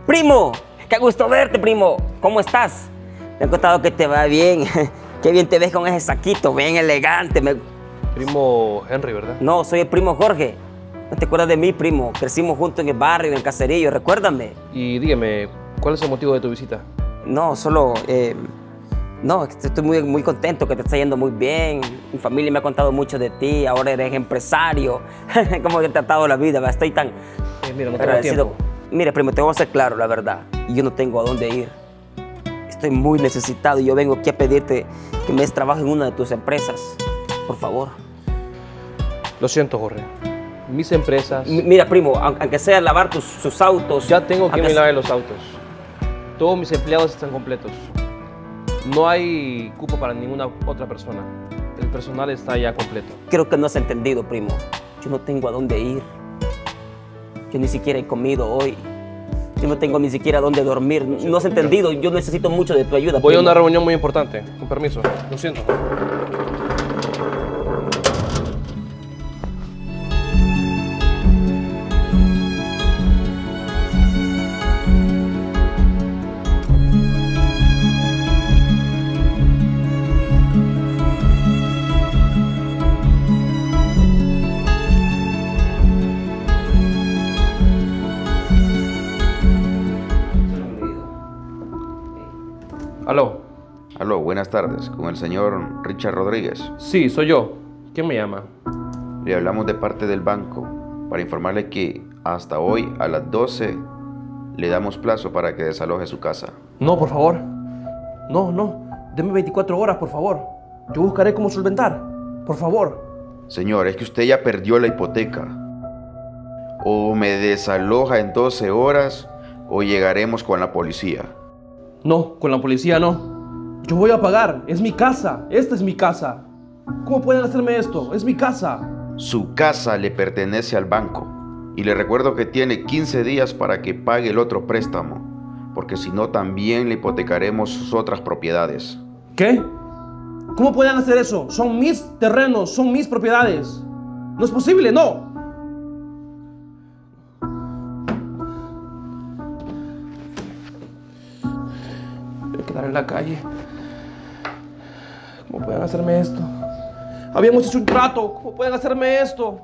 Primo, qué gusto verte, primo. ¿Cómo estás? Me han contado que te va bien. Qué bien te ves con ese saquito, bien elegante. Primo Henry, ¿verdad? No, soy el primo Jorge. ¿No te acuerdas de mí, primo? Crecimos juntos en el barrio, en el caserillo, recuérdame. Y dígame, ¿cuál es el motivo de tu visita? No, solo... no, estoy muy contento, que te está yendo muy bien. Mi familia me ha contado mucho de ti, ahora eres empresario. ¿Cómo te ha tratado la vida? Estoy tan Mira, no tengo agradecido. tiempo. Mira, primo, te voy a ser claro, la verdad. Yo no tengo a dónde ir. Estoy muy necesitado y yo vengo aquí a pedirte que me des trabajo en una de tus empresas. Por favor. Lo siento, Jorge. Mis empresas... Mira, primo, aunque sea lavar sus autos... Ya tengo que aunque lavar los autos. Todos mis empleados están completos. No hay cupo para ninguna otra persona. El personal está ya completo. Creo que no has entendido, primo. Yo no tengo a dónde ir. Yo ni siquiera he comido hoy. Yo no tengo ni siquiera dónde dormir. No has entendido. Yo necesito mucho de tu ayuda, Voy primo. a una reunión muy importante. Con permiso. Lo siento. Aló. Aló, buenas tardes, con el señor Richard Rodríguez. Sí, soy yo. ¿Quién me llama? Le hablamos de parte del banco para informarle que hasta hoy a las 12 le damos plazo para que desaloje su casa. No, por favor. No. Deme 24 horas, por favor. Yo buscaré cómo solventar. Por favor. Señor, es que usted ya perdió la hipoteca. O me desaloja en 12 horas o llegaremos con la policía. No, con la policía no. Yo voy a pagar. Es mi casa. Esta es mi casa. ¿Cómo pueden hacerme esto? Es mi casa. Su casa le pertenece al banco. Y le recuerdo que tiene 15 días para que pague el otro préstamo. Porque si no, también le hipotecaremos sus otras propiedades. ¿Qué? ¿Cómo pueden hacer eso? Son mis terrenos, son mis propiedades. No es posible, no. Voy a quedar en la calle. ¿Cómo pueden hacerme esto? Habíamos hecho un trato. ¿Cómo pueden hacerme esto?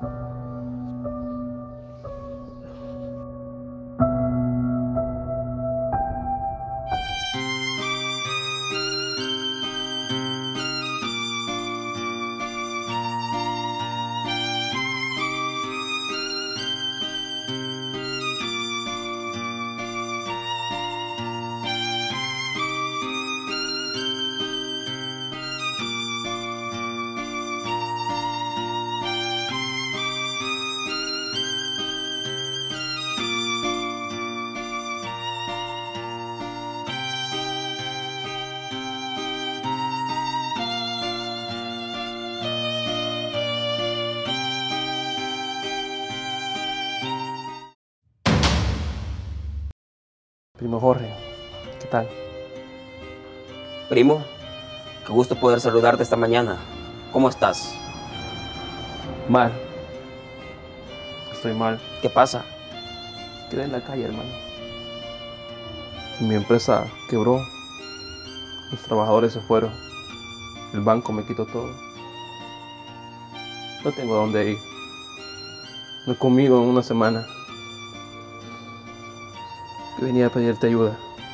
Primo Jorge, ¿qué tal? Primo, qué gusto poder saludarte esta mañana. ¿Cómo estás? Mal. Estoy mal. ¿Qué pasa? Quedé en la calle, hermano. Mi empresa quebró. Los trabajadores se fueron. El banco me quitó todo. No tengo a dónde ir. No he comido en una semana. Que venía a pedirte ayuda.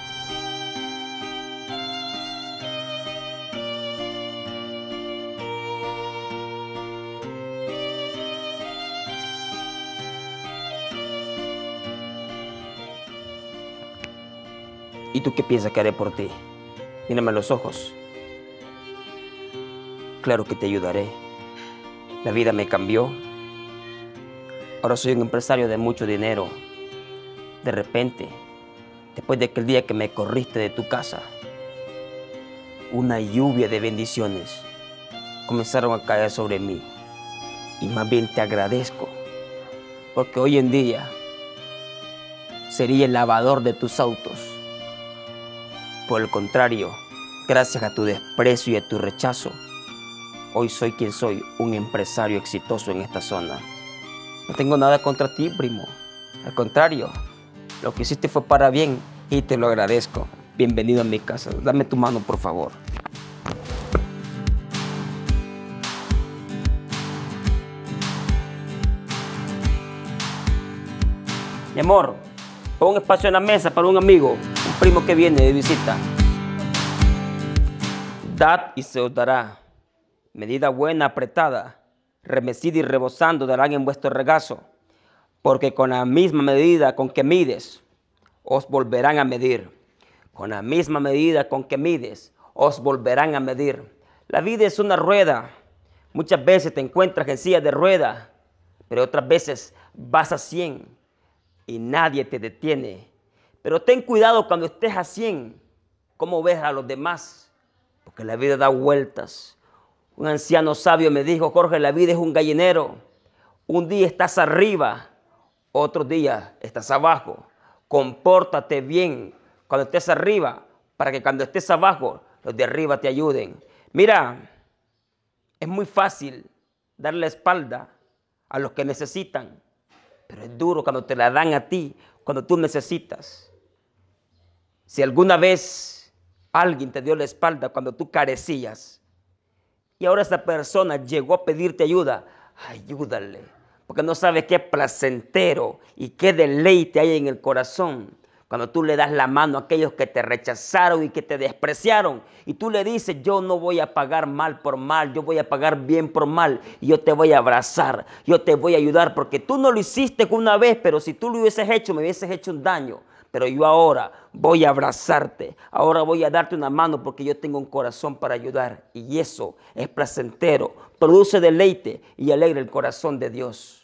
¿Y tú qué piensas que haré por ti? Mírame a los ojos. Claro que te ayudaré. La vida me cambió. Ahora soy un empresario de mucho dinero. De repente, después de aquel día que me corriste de tu casa, una lluvia de bendiciones comenzaron a caer sobre mí. Y más bien te agradezco, porque hoy en día sería el lavador de tus autos. Por el contrario, gracias a tu desprecio y a tu rechazo, hoy soy quien soy, un empresario exitoso en esta zona. No tengo nada contra ti, primo. Al contrario, Lo que hiciste fue para bien y te lo agradezco. Bienvenido a mi casa. Dame tu mano, por favor. Mi amor, pon un espacio en la mesa para un amigo, un primo que viene de visita. Dad y se os dará. Medida buena, apretada, remecida y rebosando darán en vuestro regazo. Porque con la misma medida con que mides, os volverán a medir. Con la misma medida con que mides, os volverán a medir. La vida es una rueda. Muchas veces te encuentras en silla de rueda, pero otras veces vas a 100 y nadie te detiene. Pero ten cuidado cuando estés a 100, cómo ves a los demás, porque la vida da vueltas. Un anciano sabio me dijo: Jorge, la vida es un gallinero. Un día estás arriba, otro día estás abajo. Compórtate bien cuando estés arriba, para que cuando estés abajo, los de arriba te ayuden. Mira, es muy fácil darle la espalda a los que necesitan, pero es duro cuando te la dan a ti, cuando tú necesitas. Si alguna vez alguien te dio la espalda cuando tú carecías y ahora esa persona llegó a pedirte ayuda, ayúdale, porque no sabes qué placentero y qué deleite hay en el corazón cuando tú le das la mano a aquellos que te rechazaron y que te despreciaron, y tú le dices: yo no voy a pagar mal por mal, yo voy a pagar bien por mal, y yo te voy a abrazar, yo te voy a ayudar, porque tú no lo hiciste una vez, pero si tú lo hubieses hecho, me hubieses hecho un daño. Pero yo ahora voy a abrazarte, ahora voy a darte una mano, porque yo tengo un corazón para ayudar, y eso es placentero, produce deleite y alegra el corazón de Dios.